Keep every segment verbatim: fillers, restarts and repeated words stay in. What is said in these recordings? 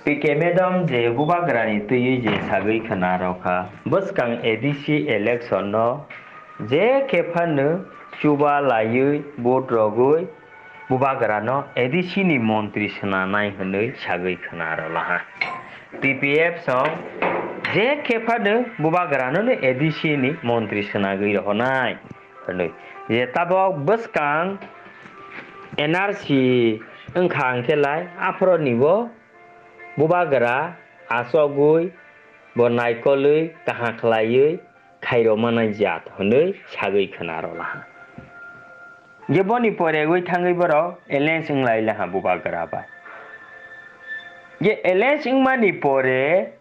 Pike medam je buba grani tuyi je sagai khana roka buskang A D C election no je kefan chuba layu bot rogui buba grano A D C ni montri sna nai hnoi sagai khana rola P P F song je kefan buba grano ne A D C ni montri sna gai rohonai hnoi je tabo buskang N R C engkhang kelai afro nibo bubagra asogui bonaikoli kahaklayui khairomana jat honoi sagai khanarola je boni pore goi thangai boro alliance inglai la bubagra ba je alliance ingmani pore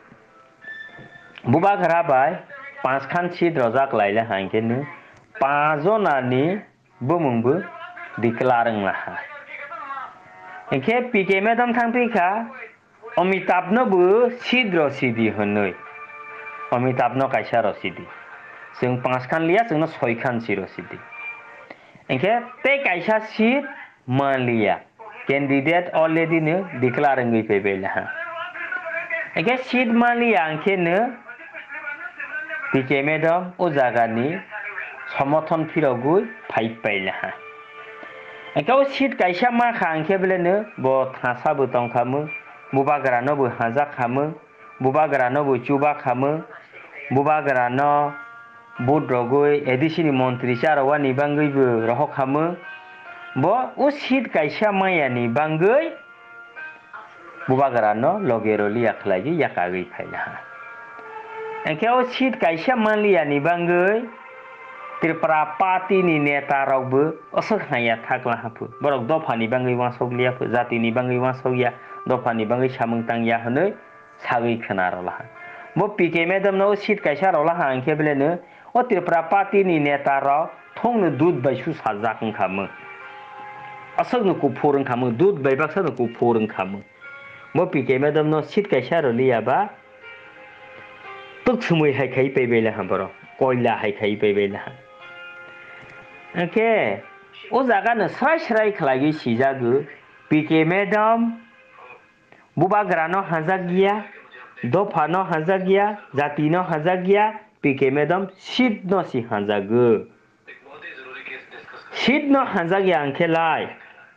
bubagra ba पांच खान seat रजाक लाइला हांकेनो पांचजनानि बुमुंबो दिक्लारं लाहा एखे पीके मेदाम थांफैखा अमिताभनोबो सीट रसीदी होनै अमिताभनो कायसा रसीदी जों पांच खान लिया जोंनो सय खान सीट रसीदी एखे ते कायसा सीट मालिया कैंडिडेट अलरेडी नो डिक्लारं गई फैबायला एखे सीट मालिया आंखेनो पीके मेदाम ओ जागानि समर्थन फिरगुई फाइबायला एखे सीट कायसा मा खांखे बेलेनो ब थासाबो तंखामो बुबाग्रानोबो हाजा खामो बुबाग्रानोबो चुबा खामो बुबाग्रानो बुट रगुई एडिसिनि मंत्री चारवा निबांगैबो रह खामो ब ओ सीट कायसा माया निबांगै बुबाग्रानो लगेरलि आखलागि याकागै फायला एखे ओ सीट कायसा मालिया निबांगै त्रिपुरा पार्टी नि नेता रावबो असक हाया थागला हाफु बरक दफानि बांगै वासौलियाफो जातिनि बांगै वासौया दफानि बांगै सामंतांया हनै सागै खोनारला बो पीके मेदाम नो सीट कायसा रला हांखे बेलेनो ओ त्रिपुरा पार्टी नि नेता राव थंनो दूध बायसु साजाखं खामो असक नको फोरं खामो दूध बायबाक्सा नको फोरं खामो बो पीके मेदाम नो सीट कायसा रलियाबा तुक सुमै हायखाय पैबेला हाबरो कोयला हायखाय पैबेला ओके ओ जागानो स्राय स्राय खलागि सिजागो पीके मेदाम बुबाग्रानो हाजा गिया दफानो हाजा गिया जातिनो हाजा गिया पीके मेदाम सीट नो सि हाजागो सीट नो हाजा गिया अंखेलाय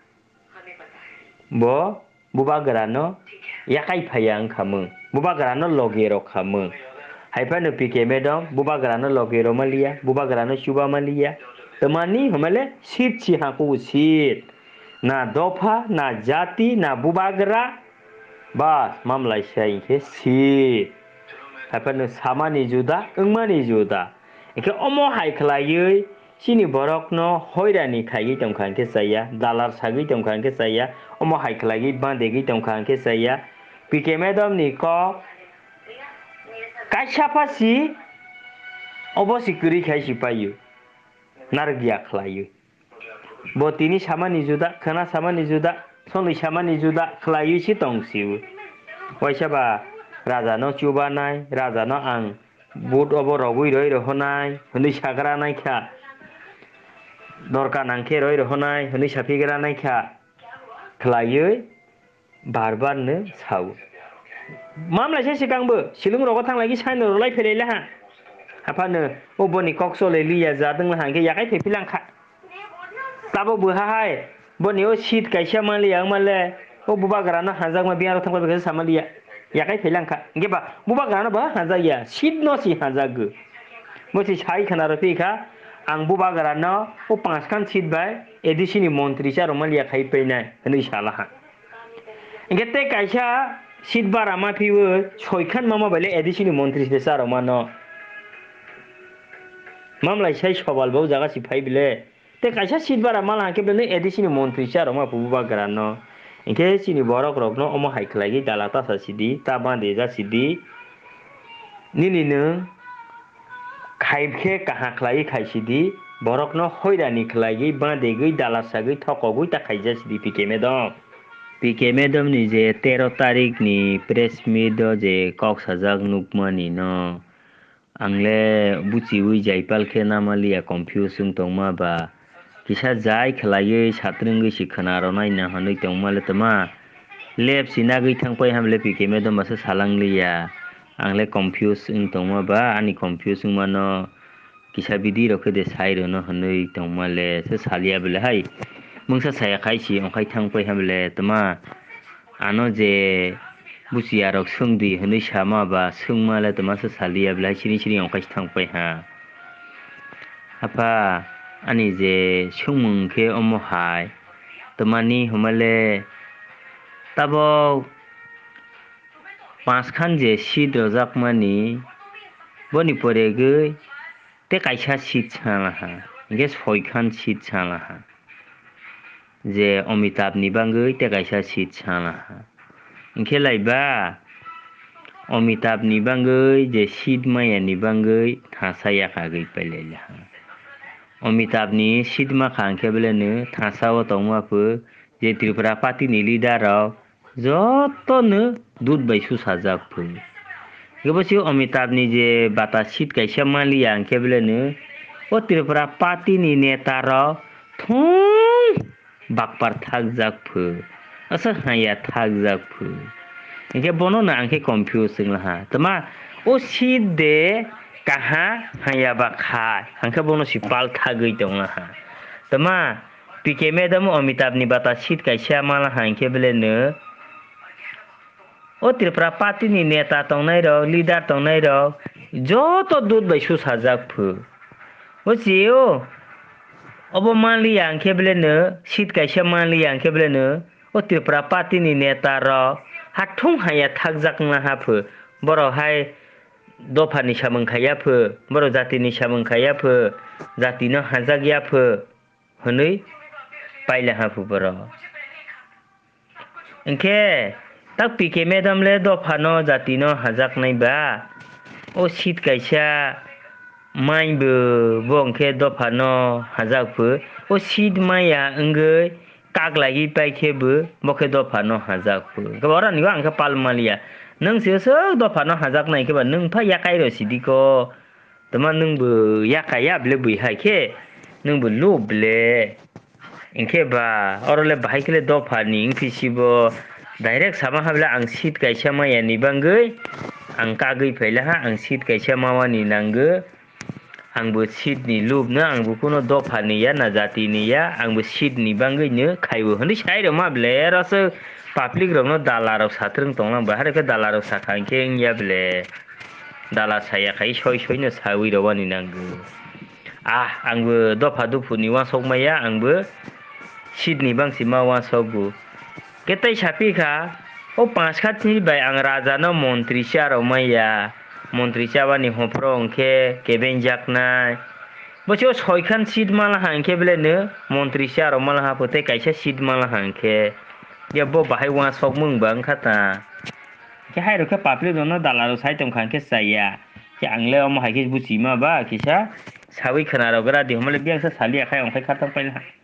बो बुबाग्रानो याकाय फाया अंखामो बुबाग्रानो लगेरो खामो हायफानो पीके मेदाम बुबाग्रानो लगेरो मालिया बुबाग्रानो शुबा मालिया तमानी हमले सीट सी हाको सीट ना दफा ना जाति ना बुबाग्रा बस मामलाय साइखे सीट हायफानो सामानि जुदा ओंमानि जुदा एखे अमो हायखलायै सिनि बरकनो हयरानि खायि तंखांखे जाया दालार सागै तंखांखे जाया अमो हायखलायै बांदेगै तंखांखे जाया पीके मेदाम नि क कायसाफासि अबसिकुरि खायसि पायो नारगिया खलायो बतिनि सामानि जुदा खना सामानि जुदा सनै सामानि जुदा खलायो सि तंसिउ वैसाबा राजानो चुबानाय राजानो आं बुट अबो रगुइ रय रहनाय हनै साग्रा नायखा दरका नांखे रय रहनाय हनै साफिग्रा नायखा खलायो बारबारनो साउ मामलायसे सिगांबो सिलुं रगो थांलागि साइन रलाय फैलायला हा हाफानो अबनि कक्सले लिया जादों हांगे याकाय फैफिलांखा ताबो बहाहाय बनि ओ सीट कायसा मालिया माले ओ बुबाग्रानो हाजागमा बियारो थांबा बेखौ सामालिया याकाय फैलांखा गेबा बुबाग्रानो बा हाजाया सीट नो सि हाजागो मोसि साइ खनार फैखा आं बुबाग्रानो ओ पांच खान सीट बाय एडिसिनि मंत्री चारो मालिया खाय पैनाय हनै सालाहा गेते कायसा सीट बारा मा फिवो सयखान मामा बाले एडिसिनि मंत्री से चारो मानो मामलाय साइ सवाल बाव जागा सिफाय बिले ते कायसा सीट बारा माला हाके बेले एडिसिनि मंत्री चारो मा बुबाग्रानो इनके सिनि बरक रकनो अमो हायखलागि दालाता सासिदी ता बांदे जासिदी निनिनो खायबखे काहाखलागि खायसिदी बरकनो हयरानि खलागि बांदेगै दालासागै थकगै ता खायजासिदी पीके मेदाम पीके मेदाम नि जे तेरह तारिख नि प्रेस मीट जे कक्सहाजाक नुकमानि न आंले बुचिउइ जायपाल के नामालिया कन्फ्यूजन तंमा बा किसा जाय खलायै सात्रंगै सिखनारो नायना हनै तंमाले तमा lab sina gui thangpai hamle pikeme do masa salangliya angle confuse ing tongma ani confuse mano kisa bidi rokhe de sai rono hanui tongmale se salia bele hai mungsa saya kaisi ongkai thangpai hamle tama ano je busia rok sungdi hanui sama ba sungmale tama se salia bele sini sini ongkai thangpai ha apa ani je sungmung ke omo hai tamani humale tabo पाँचखान जे शीत रजाक मानी बनी परे गई ते कायसा शीत छाला हा इनके सयखान शीत छाला हा जे अमिताभ नि बांगै ते कायसा शीत छाला हा इनके लाइबा अमिताभ नि बांगै जे शीत माया नि बांगै थासाया का गई पलेला हा अमिताभ नि शीत मा खांखे बेलेनो थासाव तंगमाफो जे त्रिपुरा पार्टी नि लीडर जतनो दूध बायसु साजाफो गबसी अमिताभ नि जे बाता शीत कैसा मालिया अंके बेलेनो ओ त्रिपुरा पार्टी नि नेता र थुं बाकपार थाक जाकफो असर हाया थाक जाकफो इनके बनो ना अंके कंफ्यूजिंग लहा तमा ओ शीत दे कहा हाया बा खा अंके बनो सिपाल थागै दं लहा तमा पीके मैडम अमिताभ नि बाता शीत कैसा माला हांके बेलेनो ओ त्रिपुरा पार्टी नि नेता तंनाय र लीडर तंनाय र जत दूध बायसु साजाकफो ओ जियो अब मानलिया अंके बेलेनो शीत कैसा मानलिया अंके बेलेनो ओ त्रिपुरा पार्टी नि नेता र हाथुं हाया थाक जाकना हाफो बर' हाय दफानि सामंखायाफो बर' जातिनि सामंखायाफो जातिनो हाजागियाफो हनै पाइला हाफो बर' इनके तक पीके मैडम ले दफानो जातिनो हाजाक नाइबा ओ शीत कैसा माइबो बंखे दफानो हाजाकफो ओ शीत माया अंगै कागलागी पाइखेबो बखे दफानो हाजाकफो गबरा निवा अंका पालमालिया नों सेसो दफानो हाजाक नाइकेबा नों फा याकाय र सिदिको तमा नोंबो याकाया बले बैहायखे नोंबो लुबले इनके बा औरले बाहायखले दफानि इंफिसिबो डाइरेक्ट सामा हाबला आं शीत कैसा माया निबांगै आं कागै फैलाहा आं शीत कैसा मावानि नांगो आंबो शीत नि लुबनो आंबो कोनो दफानि या ना जातिनि या आंबो शीत निबांगैनो खायबो हनै साइरो माबले रसो पाब्लिक रनो दालाराव सात्रं तंलां बाहारके दालाराव साखांखे या बले दाला साया खाय सय सयनो सावि रवानि नांगो आ आंबो दफा दुफुनि वासक माया आंबो शीत नि बांसि मावा सबु केतै सापिखा ओ पांच खातनि बाय आं राजानो मन्त्रि चारो माया मन्त्रि चाबानि हफ्रो अंखे केबेन जाकनाय बचो सयखान शीत माला हांखे बेलेनो मन्त्रि चारो माला हाफोते कैसा शीत माला हांखे यबो बाहाय वासक मंगबा खाता के हाय रखे पापले दोनो दालारो साइतम खांखे साया के आंले अम हायके बुचि मा बा किसा सावि खनारो गरा दिहमले बियासा सालि आखाय अंखाय खाता पाइला